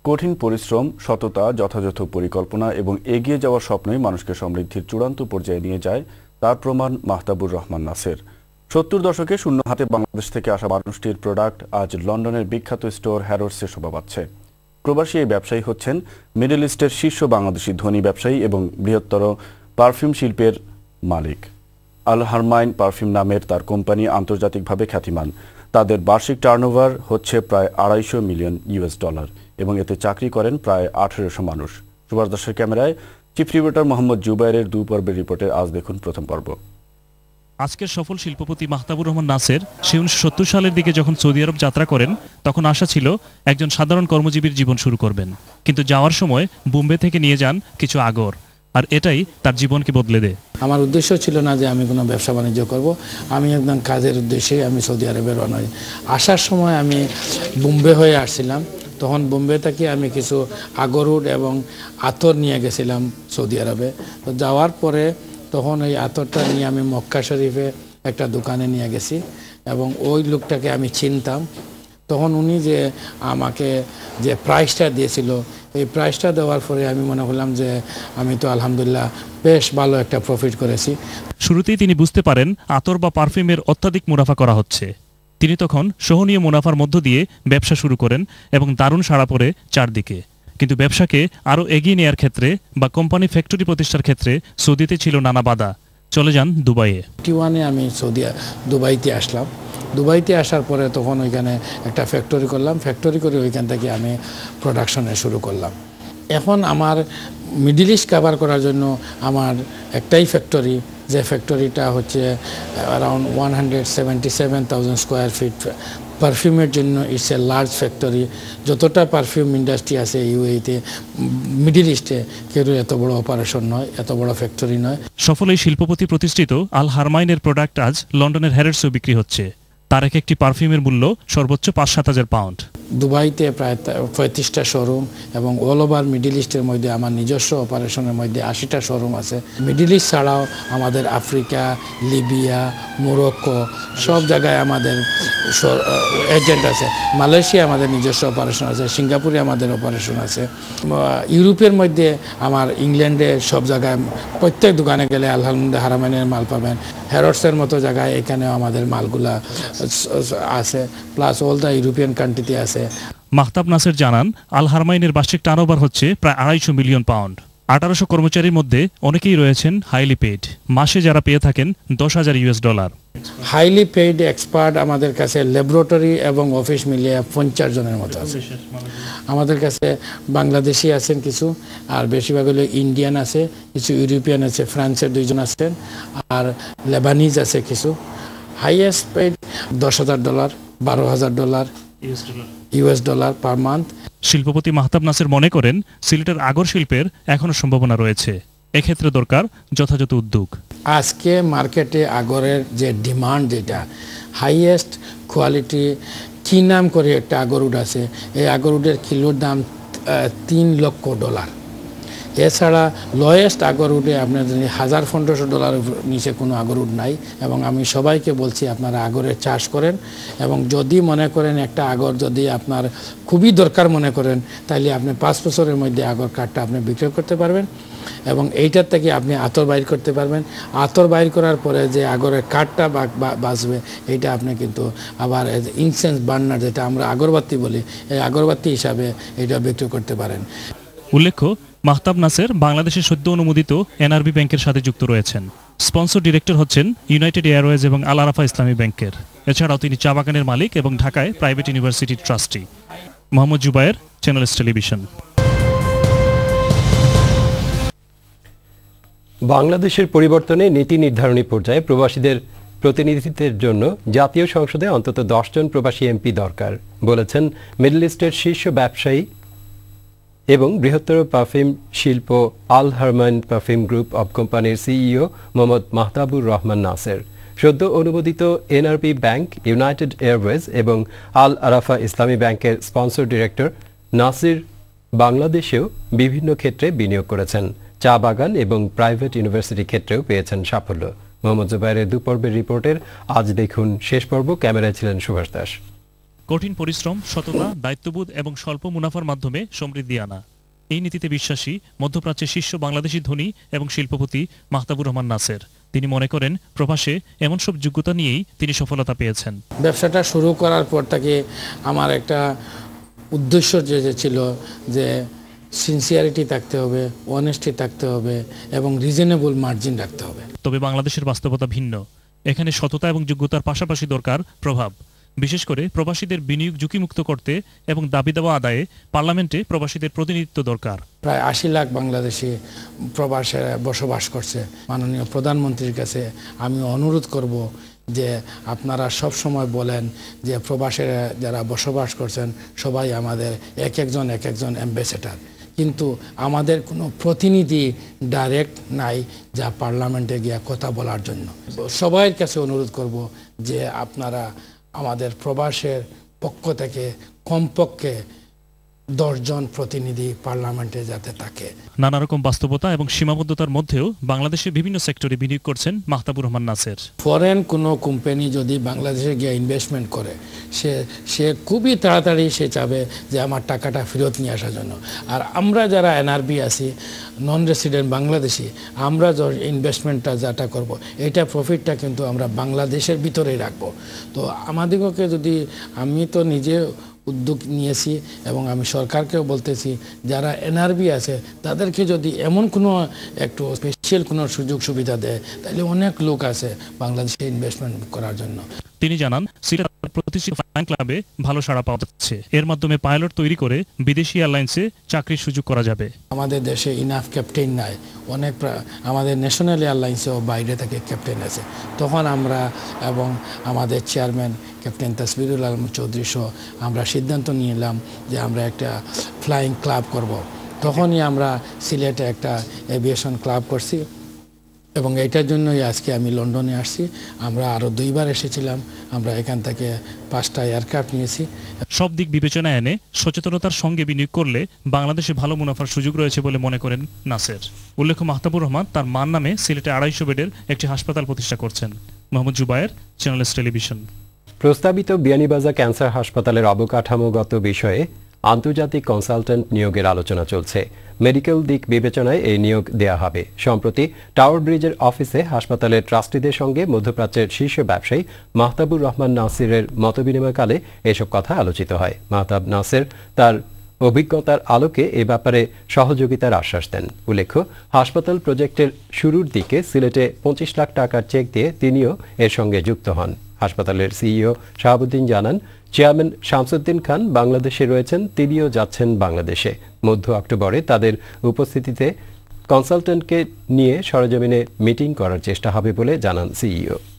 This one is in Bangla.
কঠিন পরিশ্রম, সততা, যথাযথ পরিকল্পনা এবং এগিয়ে যাওয়ার স্বপ্নই মানুষকে সমৃদ্ধির চূড়ান্ত পর্যায়ে নিয়ে যায়, তার প্রমাণ মাহতাবুর রহমান নাসির। ৭০ দশকে শূন্য হাতে বাংলাদেশ থেকে আসা মানুষটির প্রোডাক্ট আজ লন্ডনের বিখ্যাত স্টোর হ্যারোডসে শোভা পাচ্ছে। প্রবাসী এই ব্যবসায়ী হচ্ছেন মিডল ইস্টের শীর্ষ বাংলাদেশি ধনী ব্যবসায়ী এবং বৃহত্তর পারফিউম শিল্পের মালিক। আল হারমাইন পারফিউম নামের তার কোম্পানি আন্তর্জাতিকভাবে খ্যাতিমান। তাদের বার্ষিক টার্নওভার হচ্ছে প্রায় $250 মিলিয়ন এবং এতে চাকরি করেন প্রায় 1800 মানুষ। সুভাষ দাসের ক্যামেরায় চিফ রিপোর্টার মোহাম্মদ জুবাইরের 2 পর্বের রিপোর্টের আজ দেখুন প্রথম পর্ব। আজকের সফল শিল্পপতি মাহতাবুর রহমান নাসির সে 1970 সালের দিকে যখন সৌদি আরব যাত্রা করেন তখন আশা ছিল একজন সাধারণ কর্মজীবীর জীবন শুরু করবেন, কিন্তু যাওয়ার সময় বোম্বে থেকে নিয়ে যান কিছু আগর, আর এটাই তার জীবনকে বদলে দেয়। আমার উদ্দেশ্য ছিল না যে আমি কোনো ব্যবসা বাণিজ্য করব, আমি একদম কাজের উদ্দেশ্যে আমি সৌদি আরবে রওনা হই। আসার সময় আমি বোম্বে হয়ে আসছিলাম, তখন বোম্বে থেকে আমি কিছু আগরউড এবং আতর নিয়ে গেছিলাম সৌদি আরবে। তো যাওয়ার পরে তখন এই আতরটা নিয়ে আমি মক্কা শরীফে একটা দোকানে নিয়ে গেছি এবং ওই লোকটাকে আমি চিনতাম। তখন উনি যে আমাকে যে প্রাইসটা দিয়েছিল, এই প্রাইসটা দেওয়ার পরে আমি মনে করলাম যে আমি তো আলহামদুলিল্লাহ বেশ ভালো একটা প্রফিট করেছি। শুরুতেই তিনি বুঝতে পারেন আতর বা পারফিউমের অত্যাধিক মুনাফা করা হচ্ছে। তিনি তখন সহনীয় মুনাফার মধ্য দিয়ে ব্যবসা শুরু করেন এবং দারুণ সাড়া পড়ে চারদিকে। কিন্তু ব্যবসাকে আরও এগিয়ে নেওয়ার ক্ষেত্রে বা কোম্পানি ফ্যাক্টরি প্রতিষ্ঠার ক্ষেত্রে সৌদিতে ছিল নানা বাধা। চলে যান দুবাইয়ে। 1991-এ আমি দুবাইতে আসলাম। দুবাইতে আসার পরে তখন ওইখানে একটা ফ্যাক্টরি করলাম, ফ্যাক্টরি করে ওইখান থেকে আমি প্রোডাকশনে শুরু করলাম। এখন আমার মিডল ইস্ট কভার করার জন্য আমার একটাই ফ্যাক্টরি, যে ফ্যাক্টরিটা হচ্ছে অ্যারাউন্ড 177,000 স্কোয়ার ফিট। পারফিউমের জন্য ইটস এ লার্জ ফ্যাক্টরি। যতটা পারফিউম ইন্ডাস্ট্রি আছে ইউএইতে, মিডল ইস্টে কেউ এত বড় অপারেশন নয়, এত বড় ফ্যাক্টরি নয়। সফল এই শিল্পপতি প্রতিষ্ঠিত আল হারমাইনের প্রোডাক্ট আজ লন্ডনের হ্যারোডসেও বিক্রি হচ্ছে। তার একটি পারফিউমের মূল্য সর্বোচ্চ 5-7 হাজার পাউন্ড। দুবাইতে প্রায় 35টা শোরুম এবং অল ওভার মিডল ইস্টের মধ্যে আমার নিজস্ব অপারেশনের মধ্যে 80টা শোরুম আছে। মিডল ইস্ট ছাড়াও আমাদের আফ্রিকা, লিবিয়া, মরক্কো সব জায়গায় আমাদের এজেন্ট আছে। মালয়েশিয়া আমাদের নিজস্ব অপারেশন আছে, সিঙ্গাপুরে আমাদের অপারেশন আছে। ইউরোপের মধ্যে আমার ইংল্যান্ডে সব জায়গায় প্রত্যেক দোকানে গেলে আলহামদুলিল্লাহ হারামাইনের মাল পাবেন। হ্যারোডসের মতো জায়গায় এখানেও আমাদের মালগুলা আছে, প্লাস অল দ্য ইউরোপিয়ান কান্ট্রিতে আছে। মাহতাব নাসির জানান আল হারমাইনের বার্ষিক টার্নওভার হচ্ছে প্রায় $250 মিলিয়ন। 1800 কর্মচারীর মধ্যে অনেকেই রয়েছেন হাইলি পেইড। মাসে যারা পেয়ে থাকেন $10,000। হাইলি পেইড এক্সপার্ট আমাদের কাছে ল্যাবরেটরি এবং অফিস মিলিয়ে 50 জনের মতো আছে। আমাদের কাছে বাংলাদেশি আছেন কিছু, আর বেশিরভাগ হলো ইন্ডিয়ান আছে, কিছু ইউরোপিয়ান আছে, ফ্রান্সের 2 জন আছেন, আর লেবানিজ আছে কিছু। Highest paid $10,000, $12,000 US dollar per month. শিল্পপতি মাহতাব নাসির মনে করেন সিলেটের আগর শিল্পের এখনো সম্ভাবনা রয়েছে, এক্ষেত্রে দরকার যথাযথ উদ্যোগ। আজকে মার্কেটে আগরের যে ডিমান্ড, যেটা হাইয়েস্ট কোয়ালিটি কি নাম করে একটা আগরউড আছে, এই আগরউডের কিলোর দাম $3 লক্ষ। এছাড়া লোয়েস্ট আগরউডে আপনার $1,000-1,500 নিচে কোনো আগরউড নাই। এবং আমি সবাইকে বলছি আপনারা আগরের চাষ করেন, এবং যদি মনে করেন একটা আগর যদি আপনার খুবই দরকার মনে করেন, তাহলে আপনি 5 বছরের মধ্যে আগর কাঠটা আপনি বিক্রয় করতে পারবেন এবং এইটার থেকে আপনি আতর বাইর করতে পারবেন। আতর বাইর করার পরে যে আগরের কাঠটা বাঁচবে, এইটা আপনি কিন্তু আবার ইনসেন্স বার্নার, যেটা আমরা আগরবাতি বলি, এই আগরবাতি হিসাবে এটা বিক্রয় করতে পারেন। উল্লেখ্য, মাহতাব নাসির বাংলাদেশের সদ্য অনুমোদিত এনআরবি ব্যাংকের সাথে যুক্ত রয়েছেন। স্পন্সর ডিরেক্টর হচ্ছেন ইউনাইটেড এয়ারওয়েজ এবং আল আরাফা ইসলামী ব্যাংকের। এছাড়াও তিনি চা বাগানের মালিক এবং ঢাকায় প্রাইভেট ইউনিভার্সিটির trustee. Mohammad Zubair, Channel S television. বাংলাদেশের পরিবর্তনে নীতি নির্ধারণী পর্যায়ে প্রবাসীদের প্রতিনিধিত্বের জন্য জাতীয় সংসদে অন্তত 10 জন প্রবাসী এমপি দরকার বলেছেন মিডল ইস্টের শীর্ষ ব্যবসায়ী এবং বৃহত্তর পারফিউম শিল্প Al Haramain perfume group of কোম্পানির সিইও মোহাম্মদ মাহতাবুর রহমান নাসির। সদ্য অনুমোদিত এনআরবি ব্যাংক, ইউনাইটেড এয়ারওয়েজ এবং আল আরাফা ইসলামী ব্যাংকের স্পন্সর ডিরেক্টর নাসির বাংলাদেশেও বিভিন্ন ক্ষেত্রে বিনিয়োগ করেছেন। চা বাগান এবং প্রাইভেট ইউনিভার্সিটি ক্ষেত্রেও পেয়েছেন সাফল্য। মোহাম্মদ জুবাইরের 2 পর্বের রিপোর্টের আজ দেখুন শেষ পর্ব। ক্যামেরায় ছিলেন সুভাষ দাস। কঠিন পরিশ্রম, সততা, দায়িত্ববোধ এবং স্বল্প মুনাফার মাধ্যমে সমৃদ্ধি আনা। এই নীতিতে বিশ্বাসী মধ্যপ্রাচ্যের শীর্ষ বাংলাদেশি ধনী এবং শিল্পপতি মাহতাবুর রহমান নাসের। তিনি মনে করেন প্রবাসে এমন সব যোগ্যতা নিয়েই তিনি সফলতা পেয়েছেন। ব্যবসাটা শুরু করার পর থেকে আমার একটা উদ্দেশ্য যে ছিল যে সিনসিয়ারিটি থাকতে হবে, অনেস্টি থাকতে হবে এবং রিজনেবল মার্জিন রাখতে হবে। তবে বাংলাদেশের বাস্তবতা ভিন্ন। এখানে সততা এবং যোগ্যতার পাশাপাশি দরকার প্রভাব, বিশেষ করে প্রবাসীদের বিনিয়োগ ঝুঁকিমুক্ত করতে এবং দাবি দেওয়া আদায়ে পার্লামেন্টে প্রবাসীদের প্রতিনিধিত্ব দরকার। প্রায় 80 লাখ বাংলাদেশি প্রবাসে বসবাস করছে। মাননীয় প্রধানমন্ত্রীর কাছে আমি অনুরোধ করব যে আপনারা সব সময় বলেন যে প্রবাসে যারা বসবাস করছেন সবাই আমাদের এক একজন অ্যাম্বাসেডর, কিন্তু আমাদের কোনো প্রতিনিধি ডাইরেক্ট নাই যা পার্লামেন্টে গিয়ে কথা বলার জন্য। সবার কাছে অনুরোধ করব যে আপনারা আমাদের প্রবাসের পক্ষ থেকে কমপক্ষে 10 জন প্রতিনিধি পার্লামেন্টে যাতে থাকে। নানা রকম বাস্তবতা এবং সীমাবদ্ধতার মধ্যেও বাংলাদেশের বিভিন্ন সেক্টরে বিনিয়োগ করছেন মাহতাবুর রহমান নাসের। ফরেন কোনো কোম্পানি যদি বাংলাদেশে গিয়ে ইনভেস্টমেন্ট করে সে খুবই তাড়াতাড়ি সে চাবে যে আমার টাকাটা ফেরত নিয়ে আসার জন্য। আর আমরা যারা এনআরবি আছি, নন রেসিডেন্ট বাংলাদেশি, আমরা ইনভেস্টমেন্টটা যেটা করব এটা প্রফিটটা কিন্তু আমরা বাংলাদেশের ভিতরেই রাখবো। তো আমাদেরকে যদি, আমি তো নিজে উদ্যোগ নিয়েছি এবং আমি সরকারকেও বলতেছি যারা এনআরবি আছে তাদেরকে যদি এমন কোনো একটু স্পেশাল কোনো সুযোগ সুবিধা দেয় তাহলে অনেক লোক আছে বাংলাদেশে ইনভেস্টমেন্ট করার জন্য। তিনি জানান সিলেটের প্রতিষ্ঠিত ফ্লাইং ক্লাবে ভালো সাড়া পাওয়া যাচ্ছে। এর মাধ্যমে পাইলট তৈরি করে বিদেশি এয়ারলাইন্সে চাকরির সুযোগ করা যাবে। আমাদের দেশে ইনাফ ক্যাপ্টেন নাই, অনেক আমাদের ন্যাশনাল এয়ারলাইন্সেও বাইরে থেকে ক্যাপ্টেন আছে। তখন আমরা এবং আমাদের চেয়ারম্যান ক্যাপ্টেন তাসবিরুল আলম চৌধুরী সহ আমরা সিদ্ধান্ত নিলাম যে আমরা একটা ফ্লাইং ক্লাব করব। তখনই আমরা সিলেটে একটা এভিয়েশন ক্লাব করছি এবং এটার জন্যই আজকে আমি লন্ডনে আসছি। আমরা আরও 2 বার এসেছিলাম। আমরা এখান থেকে 5টা এয়ারক্রাফট নিয়েছি। সব দিক বিবেচনায় এনে সচেতনতার সঙ্গে বিনিয়োগ করলে বাংলাদেশে ভালো মুনাফার সুযোগ রয়েছে বলে মনে করেন নাসের। উল্লেখ্য, মাহতাবুর রহমান তার মার নামে সিলেটে 250 বেডের একটি হাসপাতাল প্রতিষ্ঠা করছেন। Mohammad Zubair, channel television. প্রস্তাবিত বিয়ানীবাজার ক্যান্সার হাসপাতালের অবকাঠামোগত বিষয়ে আন্তর্জাতিক কনসালটেন্ট নিয়োগের আলোচনা চলছে। মেডিকেল দিক বিবেচনায় এই নিয়োগ দেয়া হবে। সম্প্রতি টাওয়ার ব্রিজের অফিসে হাসপাতালের ট্রাস্টিদের সঙ্গে মধ্যপ্রাচ্যের শীর্ষ ব্যবসায়ী মাহতাবুর রহমান নাসিরের মতবিনিময়কালে এসব কথা আলোচিত হয়। মাহতাব নাসির তার অভিজ্ঞতার আলোকে এ ব্যাপারে সহযোগিতার আশ্বাস দেন। উল্লেখ্য, হাসপাতাল প্রজেক্টের শুরুর দিকে সিলেটে 25 লাখ টাকার চেক দিয়ে তিনিও এর সঙ্গে যুক্ত হন। হাসপাতালের সিইও শাহাবুদ্দিন জানান, চেয়ারম্যান শামসুদ্দিন খান বাংলাদেশে রয়েছেন, তিনিও যাচ্ছেন বাংলাদেশে। মধ্য অক্টোবরে তাদের উপস্থিতিতে কনসালটেন্টকে নিয়ে সরেজমিনে মিটিং করার চেষ্টা হবে বলে জানান সিইও।